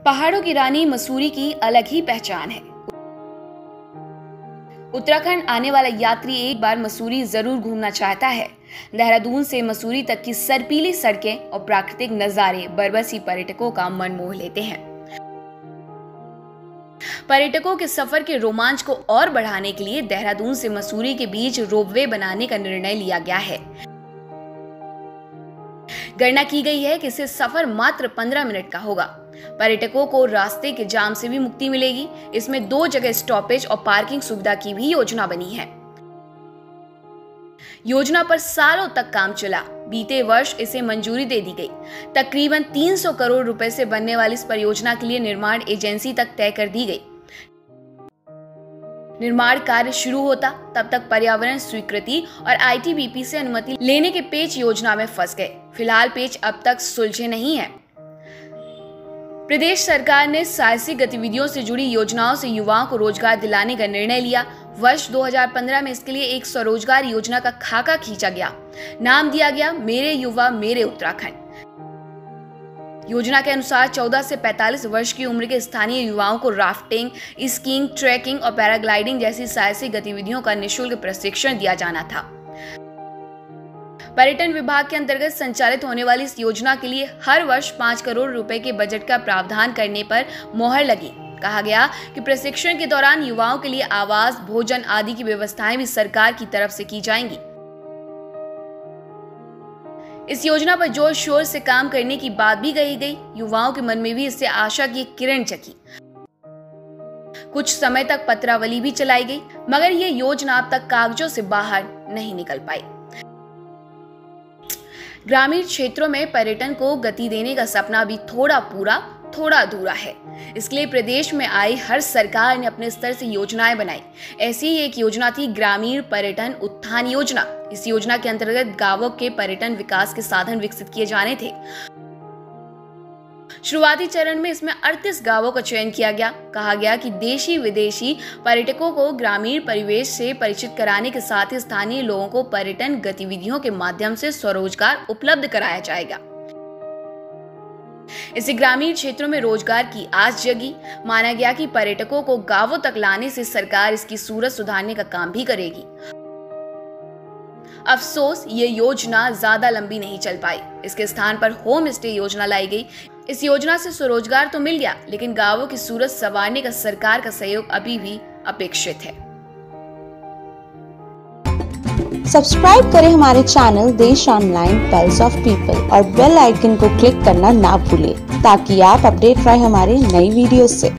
पहाड़ों की रानी मसूरी की अलग ही पहचान है। उत्तराखंड आने वाला यात्री एक बार मसूरी जरूर घूमना चाहता है। देहरादून से मसूरी तक की सर्पीली सड़कें और प्राकृतिक नजारे बरबसी पर्यटकों का मन मोह लेते हैं। पर्यटकों के सफर के रोमांच को और बढ़ाने के लिए देहरादून से मसूरी के बीच रोपवे बनाने का निर्णय लिया गया है। गणना की गई है कि इससे सफर मात्र 15 मिनट का होगा। पर्यटकों को रास्ते के जाम से भी मुक्ति मिलेगी। इसमें 2 जगह स्टॉपेज और पार्किंग सुविधा की भी योजना बनी है। योजना पर सालों तक काम चला। बीते वर्ष इसे मंजूरी दे दी गई। तकरीबन 300 करोड़ रुपए से बनने वाली इस परियोजना के लिए निर्माण एजेंसी तक तय कर दी गई। निर्माण कार्य शुरू होता तब तक पर्यावरण स्वीकृति और आईटीबीपी से अनुमति लेने के पेच योजना में फंस गए। फिलहाल पेच अब तक सुलझे नहीं है। प्रदेश सरकार ने साहसिक गतिविधियों से जुड़ी योजनाओं से युवाओं को रोजगार दिलाने का निर्णय लिया। वर्ष 2015 में इसके लिए एक स्वरोजगार योजना का खाका खींचा गया। नाम दिया गया मेरे युवा मेरे उत्तराखंड। योजना के अनुसार 14 से 45 वर्ष की उम्र के स्थानीय युवाओं को राफ्टिंग, स्कीइंग, ट्रैकिंग और पैराग्लाइडिंग जैसी साहसिक गतिविधियों का निःशुल्क प्रशिक्षण दिया जाना था। पर्यटन विभाग के अंतर्गत संचालित होने वाली इस योजना के लिए हर वर्ष 5 करोड़ रुपए के बजट का प्रावधान करने पर मोहर लगी। कहा गया कि प्रशिक्षण के दौरान युवाओं के लिए आवास, भोजन आदि की व्यवस्थाएं भी सरकार की तरफ से की जाएंगी। इस योजना पर जोर शोर से काम करने की बात भी कही गई। युवाओं के मन में भी इससे आशा की एक किरण जगी। कुछ समय तक पत्रावली भी चलाई गई, मगर यह योजना अब तक कागजों से बाहर नहीं निकल पाई। ग्रामीण क्षेत्रों में पर्यटन को गति देने का सपना भी थोड़ा पूरा थोड़ा अधूरा है। इसके लिए प्रदेश में आई हर सरकार ने अपने स्तर से योजनाएं बनाई। ऐसी ही एक योजना थी ग्रामीण पर्यटन उत्थान योजना। इस योजना के अंतर्गत गांवों के पर्यटन विकास के साधन विकसित किए जाने थे। शुरुआती चरण में इसमें 38 गांवों का चयन किया गया। कहा गया कि देशी विदेशी पर्यटकों को ग्रामीण परिवेश से परिचित कराने के साथ ही स्थानीय लोगों को पर्यटन गतिविधियों के माध्यम से स्वरोजगार उपलब्ध कराया जाएगा। इससे ग्रामीण क्षेत्रों में रोजगार की आस जगी। माना गया कि पर्यटकों को गांवों तक लाने से सरकार इसकी सूरत सुधारने का काम भी करेगी। अफसोस ये योजना ज्यादा लंबी नहीं चल पाई। इसके स्थान पर होम स्टे योजना लाई गई। इस योजना से स्वरोजगार तो मिल गया, लेकिन गांवों की सूरत संवारने का सरकार का सहयोग अभी भी अपेक्षित है। सब्सक्राइब करें हमारे channel Desh online pulse of people और बेल आइकन को क्लिक करना ना भूलें, ताकि आप अपडेट रहे हमारे नई वीडियो से।